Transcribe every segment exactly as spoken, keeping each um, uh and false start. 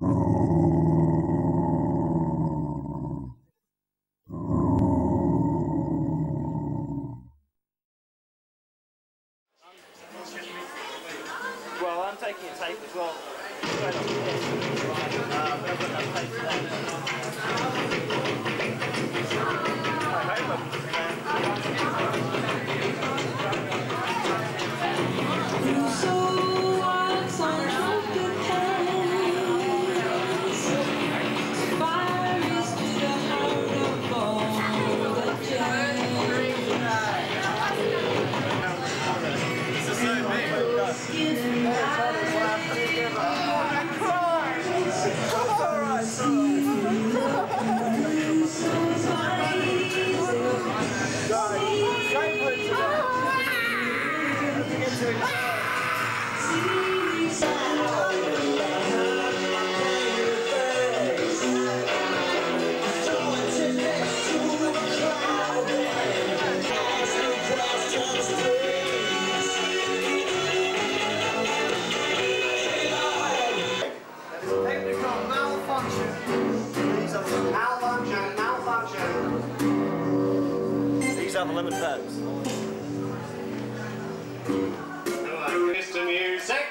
Well, I'm taking a tape as well. Straight off the desk. Uh, but I've got enough tape for that. I hope the Lemon Fabs. Mister Music.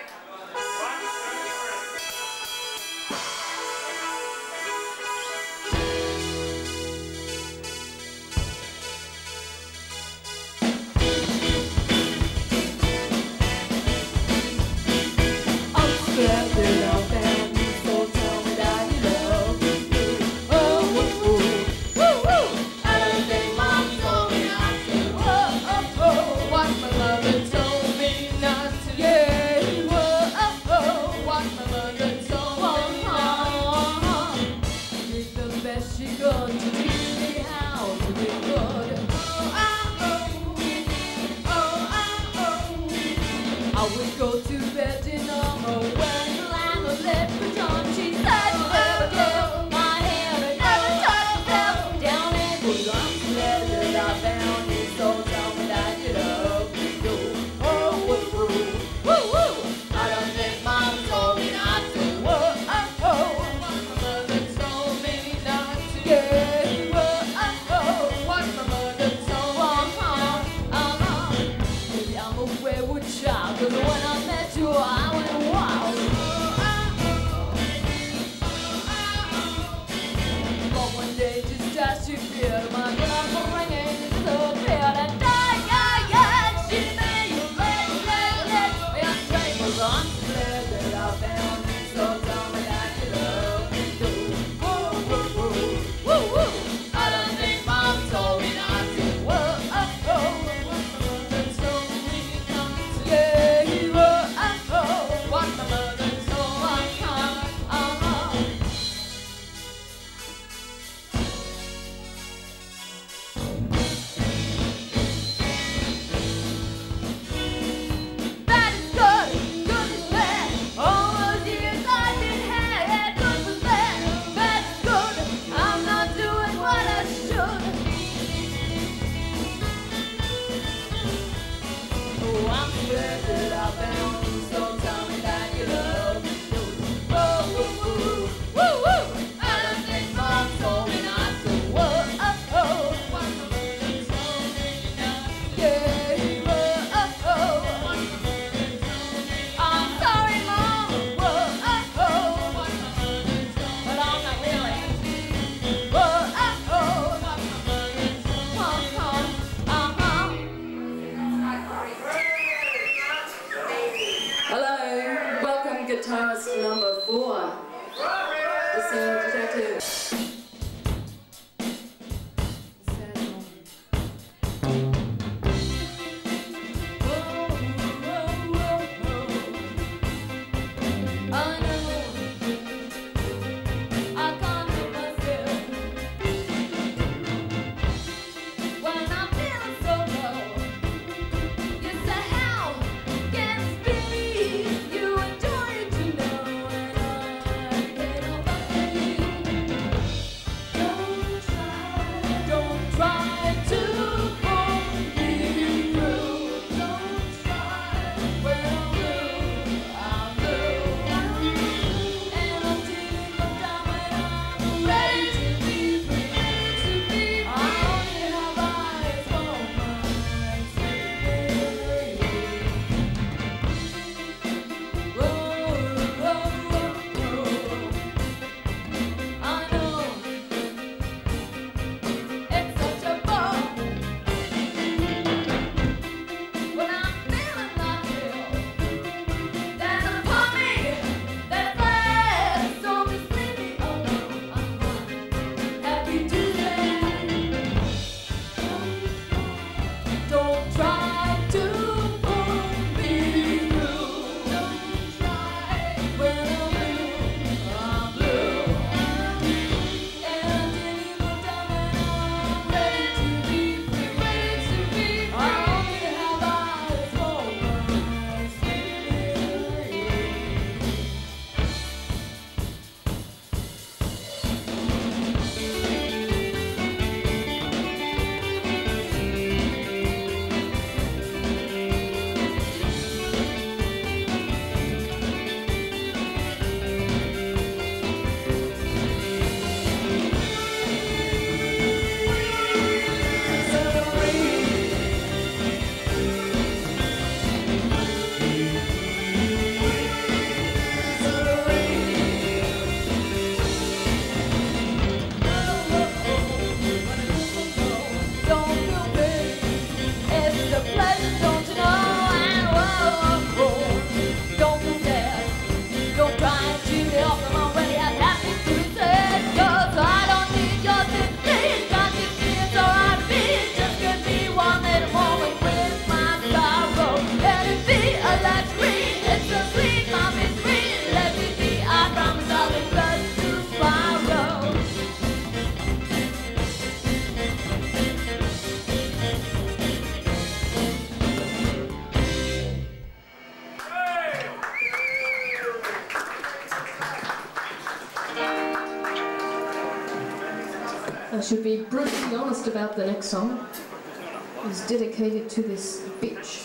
I should be brutally honest about the next song. It's dedicated to this bitch.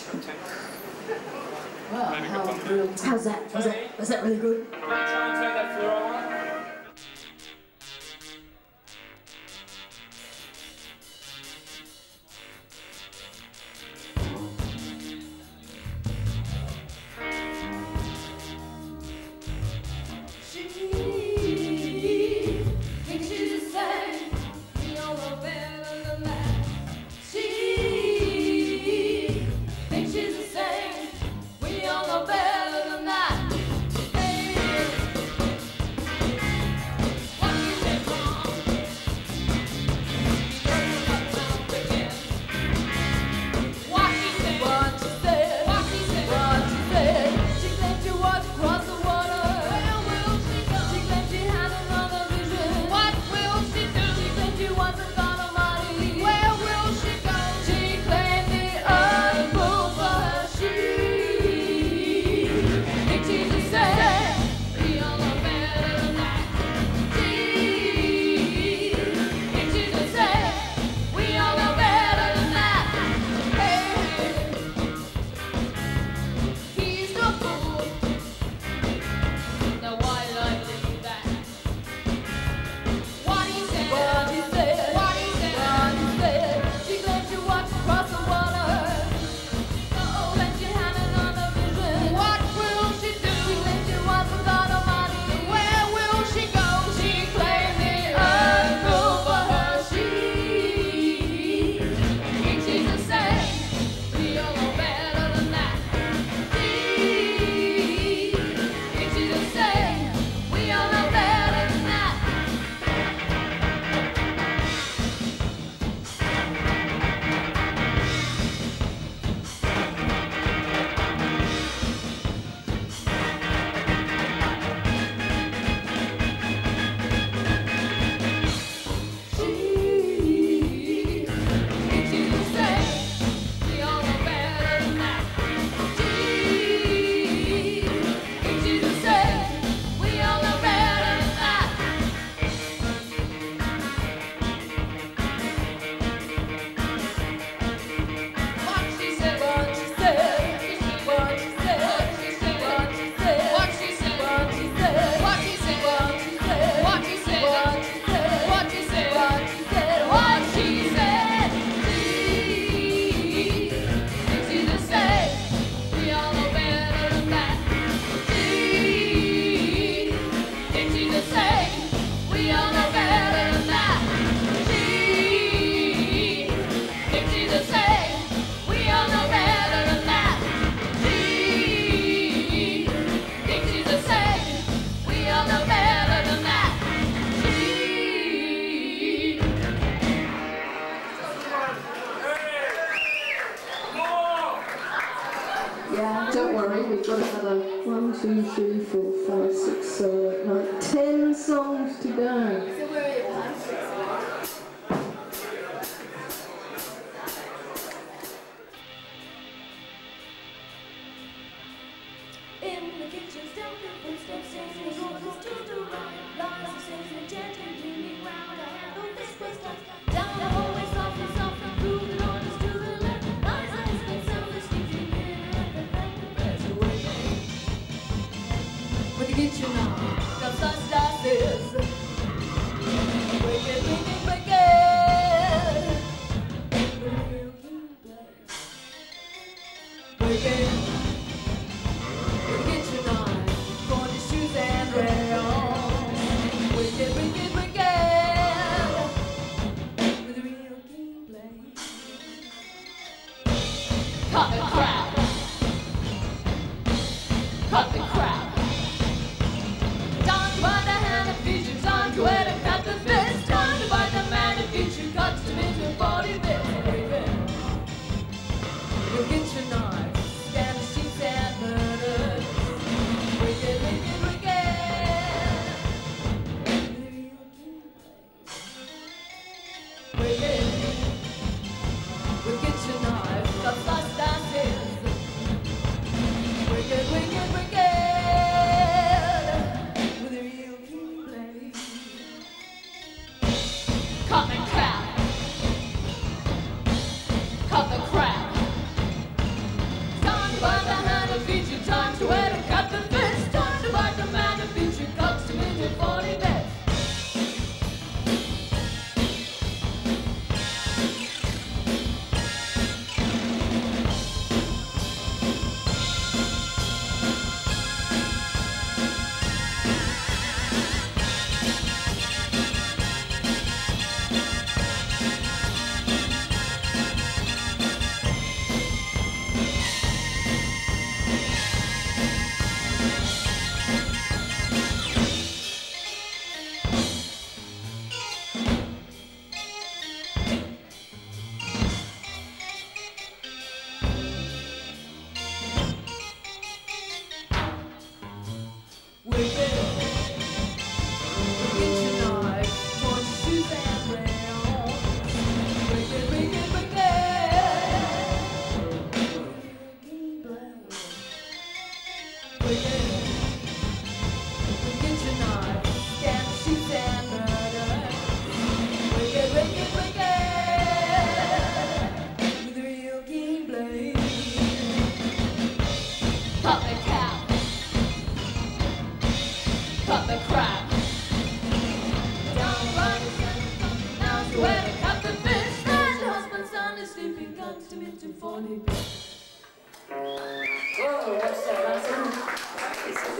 Wow, how brutal. How's that? Was that, was that really good? Try and take that fluoro one. Two, three, four, five, six, seven, eight, nine, ten songs to go. So where are your punches? In the kitchen, down the footsteps, and the orders to the right. Lies and says and gently leaning round. I handle this quest down the hallway, softly, softly, through the orders to the left. Lies and says sound the sleeping in at the back. The bears away. When the kitchen on, got sunglasses. Break it, break it, break it. The real key place. Break it. When the kitchen on, for the shoes and rails. Break it, break it, break it. With the real key place. Cut the crap. Cut the crap. Time to buy the hand of vision, time to wear the cut the fist, time to buy the Whoa, what's that last one? It's a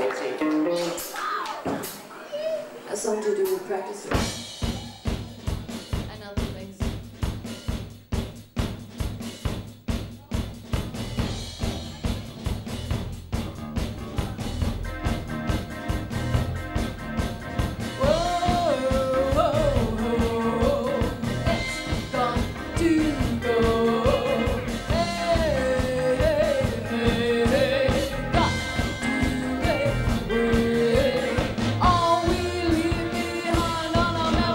Beattie. A song to do with practicing. And other things. All we leave behind on a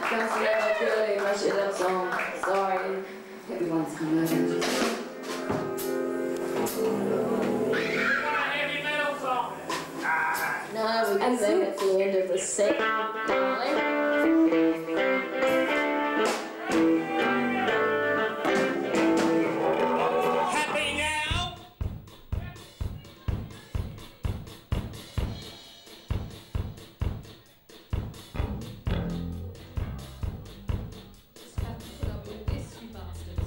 That's never good, my shit up song. Sorry. Everyone's hungover. Heavy metal song. No, we can sing at the end of the set, darling. Happy now? Just have to put up with this, you bastards.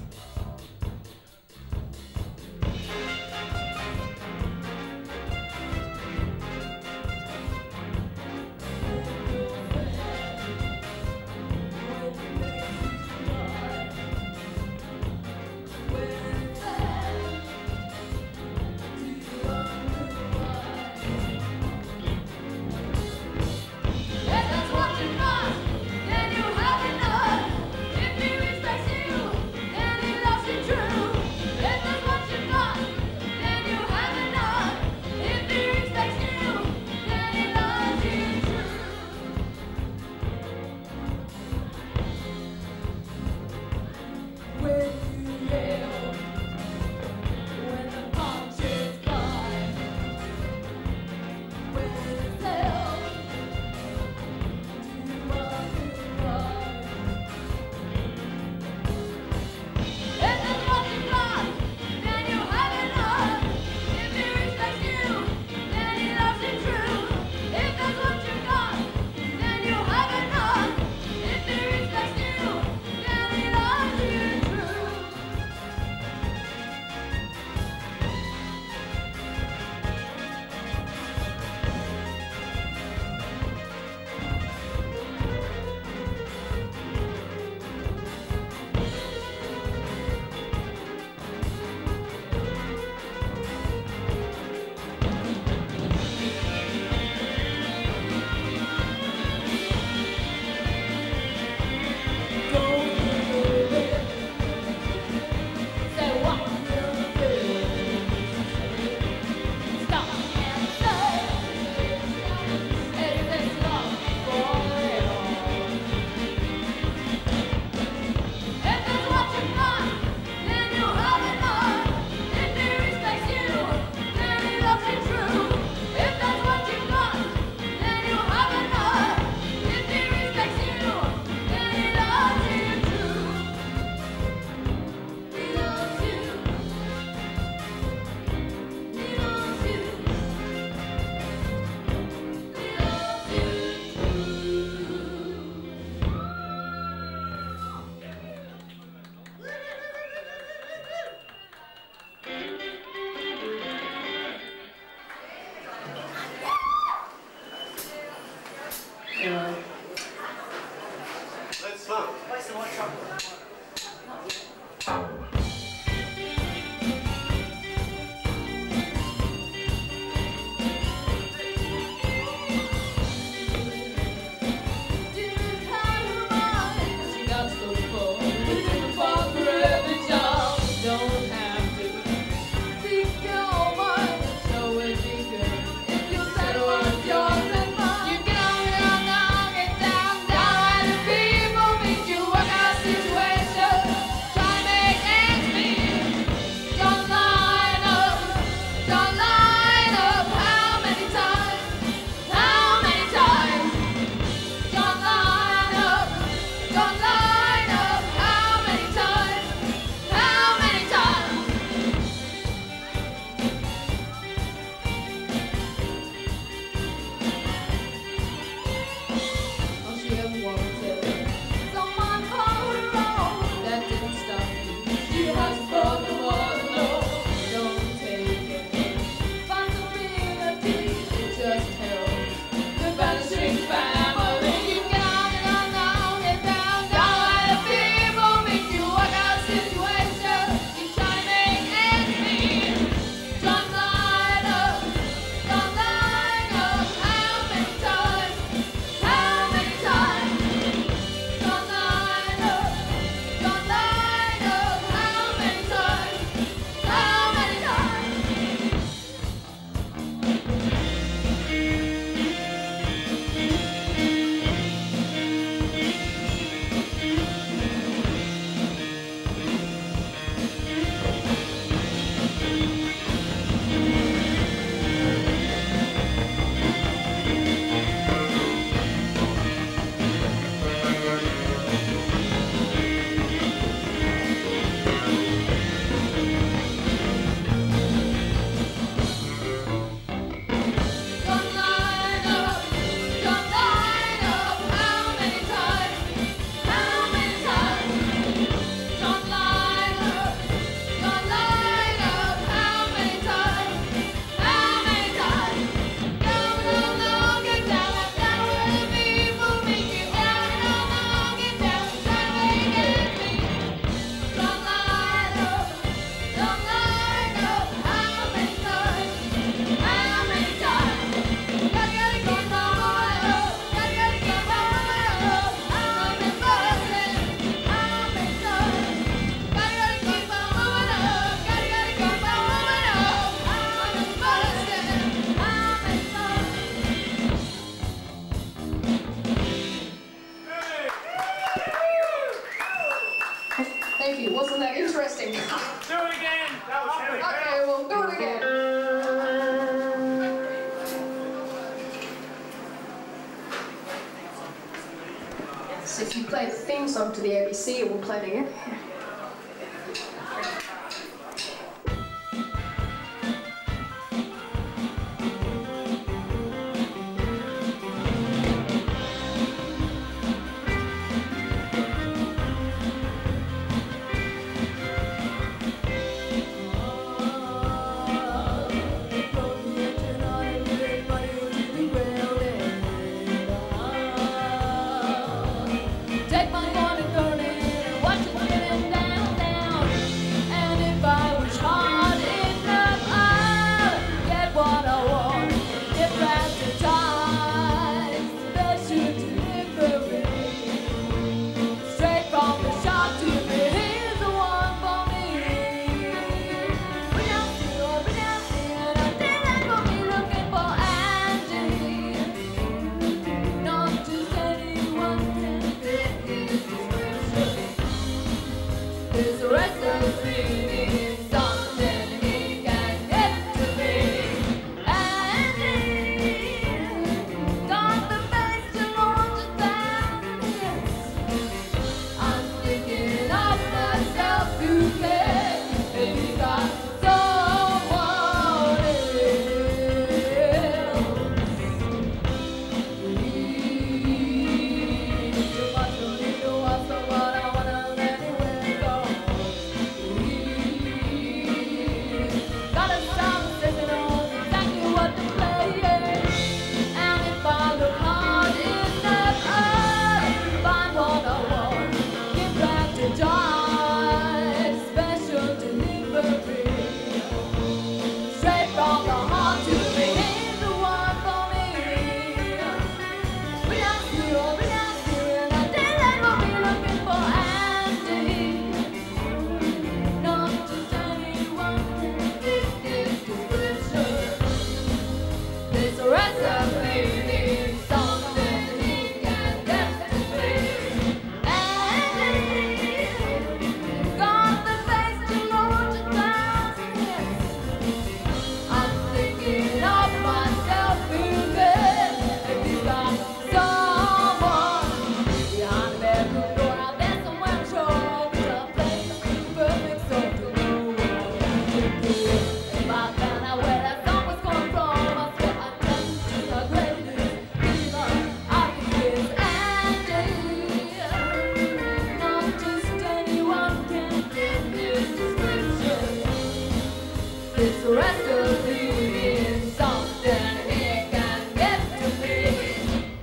That's fun. Where's the white chocolate? Situation, try to make ends Thank you. Wasn't that interesting? Do it again. That was heavy. Okay, we'll do it again. So if you play the theme song to the A B C, it will play it again. Take my money, burn it, watch it getting down, down. And if I was hard enough, I'd get what I want. Get back to time, special delivery. Straight from the shop to me, here's the one for me. We don't see or we don't see, and I think I'm gonna be looking for Angie. Not just anyone can fit this description. This recipe needs something he can get to me. Angie got the face to launch a thousand hits. I'm thinking of myself who cares if he got someone else. Too much for me to watch, so what I wanna let anywhere go. Gotta stop sitting on exactly what to play. And if I look hard enough, I'll find what I want. Get back to joy, special delivery. Straight from the heart to me, he's the one for me. We don't see or we don't see, and I think that we'll be looking for Andy. Not just anyone can fit this description. This recipe needs something he can get to me. Andy got the face to launch a thousand hits. I'm thinking of myself because if you got someone behind the bedroom door out there somewhere, I'm sure we'll play the perfect song to know what I do. If I found out where that song was coming from, I swear I'd come to the greatest diva out here. Angie, not just anyone can fit this description. This recipe is something he can get to me.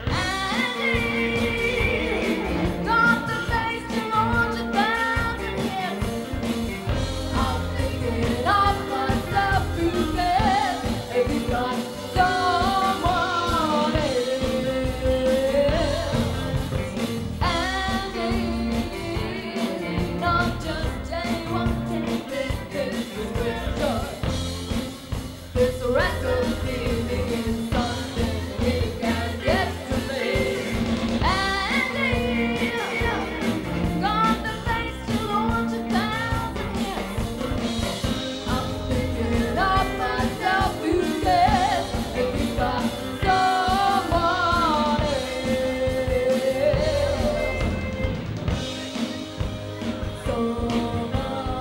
Andy got the face to launch a thousand hits. I'm thinking of myself who cares if he got someone else. Andy, not just anyone can fit this description. This recipe means something he can get to me. Andy got the face to launch a thousand hits. I'm thinking of myself who cares if he got someone else. Someone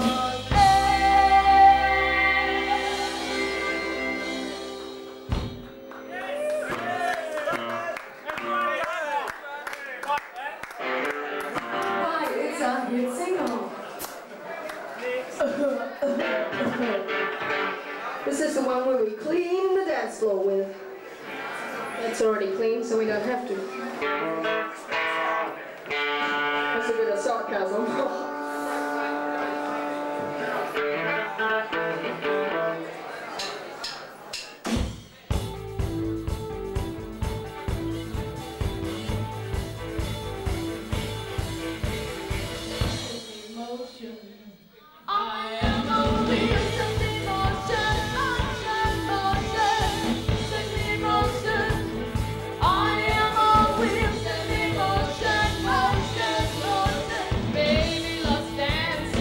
Why, it's a hit single. This is the one where we clean the dance floor with. It's already clean, so we don't have to. That's a bit of sarcasm. Emotion. I am a wheel, send emotion, motion, motion, send emotion. I am a wheel, send emotion, motion, motion. Baby, let's dance.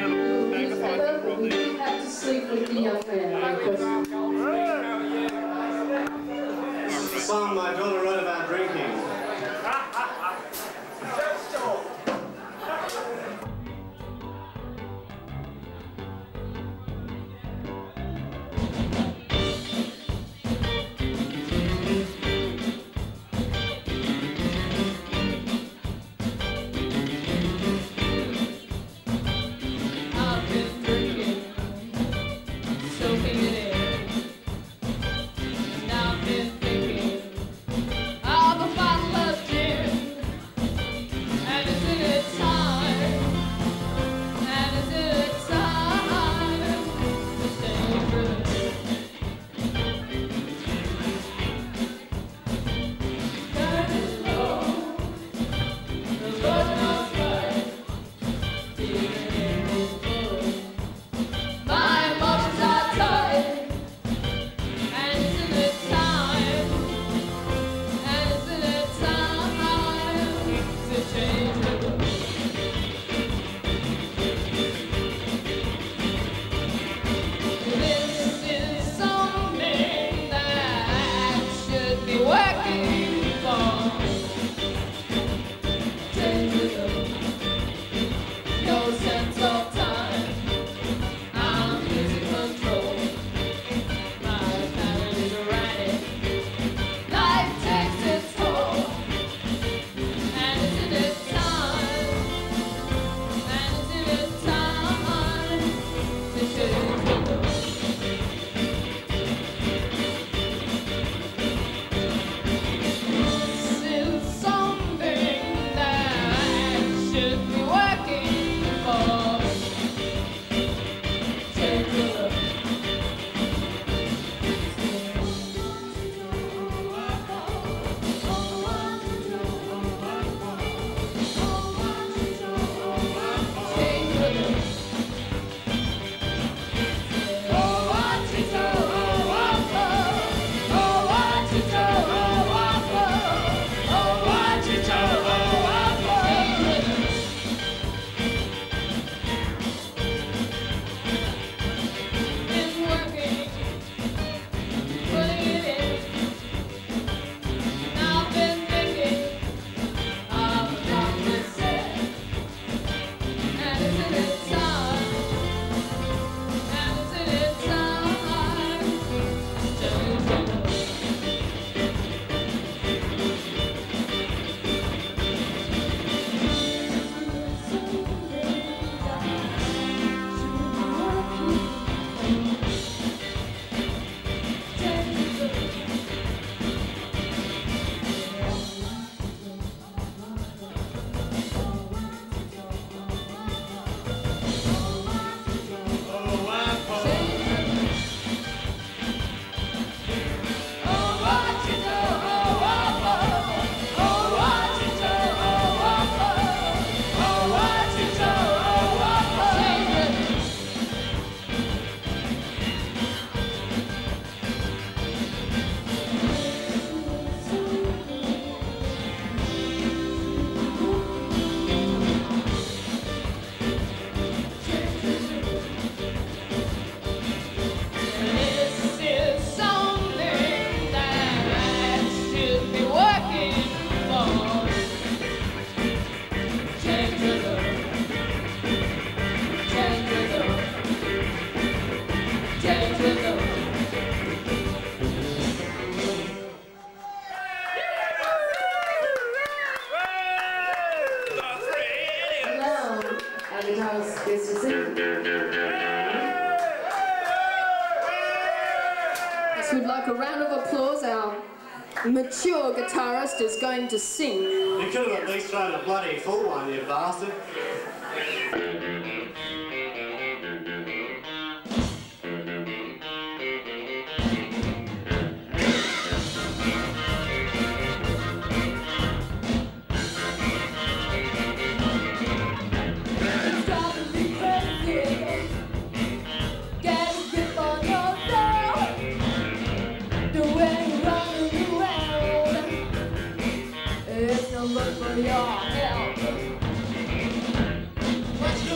We did have to sleep with the young man because The song my daughter wrote about drinking. We'd like a round of applause. Our mature guitarist is going to sing. You could have at least thrown a bloody full one, you bastard. It's no good for your health. What's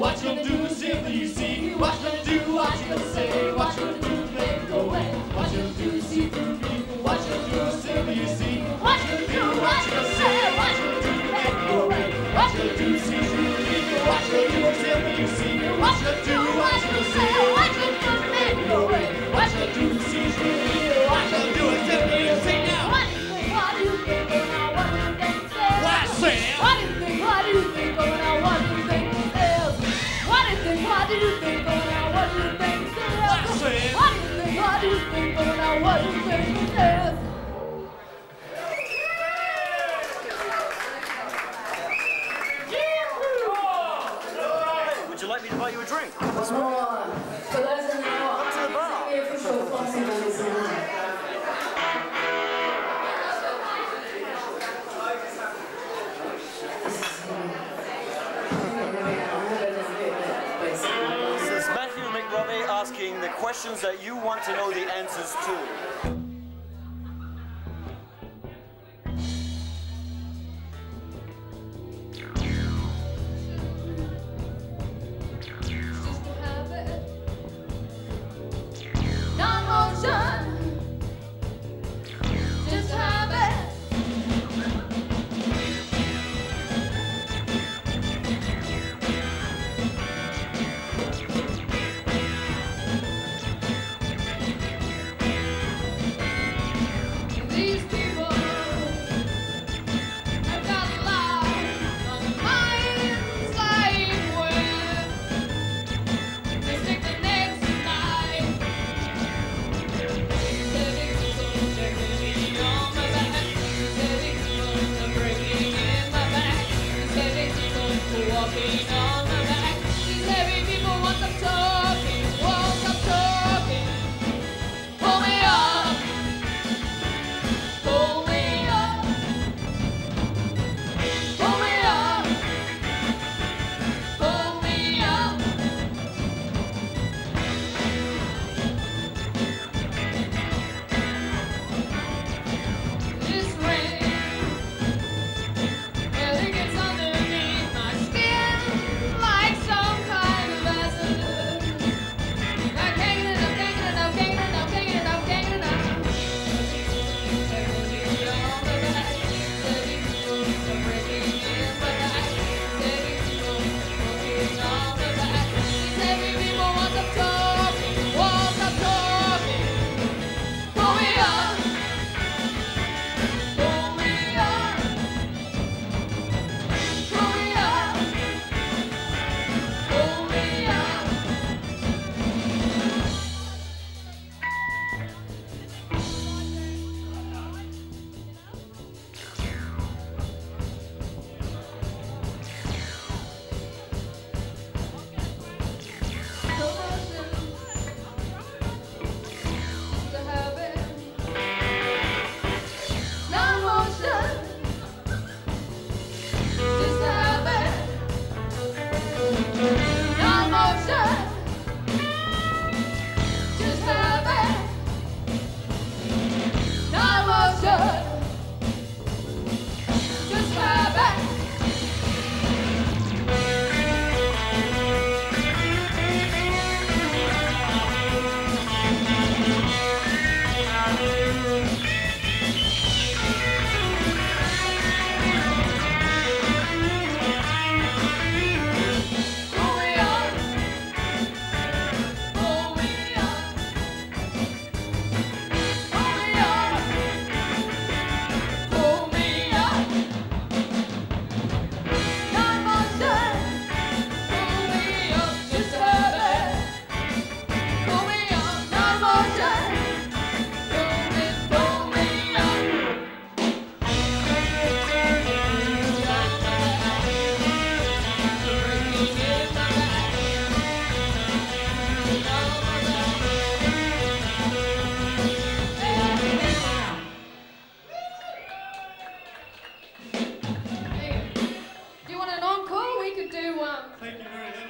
What you gonna do, simple you see? What you gonna do, what you gonna say? What you gonna do, make it go away? What you gonna do, see through people? What you gonna do, simple you see? What you gonna do, what you gonna say? What you gonna do, make it go away? What you gonna do, see through people? What you gonna do, simple you see? What you gonna do, what you gonna say? What you gonna do, make it go away? What you gonna do, see through people? What you gonna do, simple you see now? What do you think? What do you think? Oh, now what do you think? What say? What do you think? What do you think? Oh, now what do you think? What do you think? What do you think? Oh, now what do you think? What say? What do you think? What do you think? Oh, now what do you think? Would you like me to buy you a drink? What's more? For those in the bar, Come to the bar. the official Foxy Mondays now. This is Matthew McRobbie asking the questions that you want to know the answers to. Thank you very much.